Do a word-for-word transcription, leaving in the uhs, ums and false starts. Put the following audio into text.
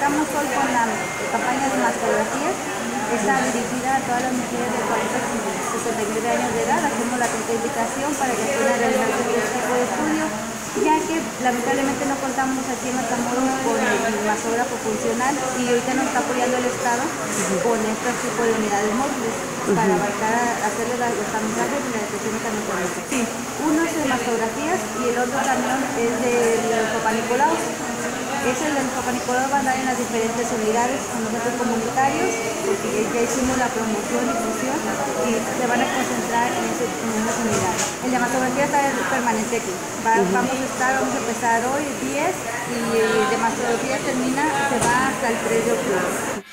arrancamos hoy con la campaña de mastografías. Está dirigida a todas las mujeres de cuarenta a sesenta y nueve años de edad. Hacemos la invitación para que puedan realizar este tipo de estudio, ya que lamentablemente no contamos aquí en Matamoros con el mastógrafo funcional y ahorita nos está apoyando el Estado con este tipo de unidades móviles para abarcar, hacerle los tamizajes y la detección de cancerosas. Sí, uno es de mastografías y el otro camión es del Papá Nicolau. Ese del Papá Nicolau va a andar en las diferentes unidades con los centros comunitarios, porque ya hicimos la promoción y fusión y se van a concentrar en, ese, en esas unidades. El de mastografía está permanente aquí. Va, vamos a estar, vamos a empezar hoy diez y el de mastografía termina, se va hasta el tres de octubre.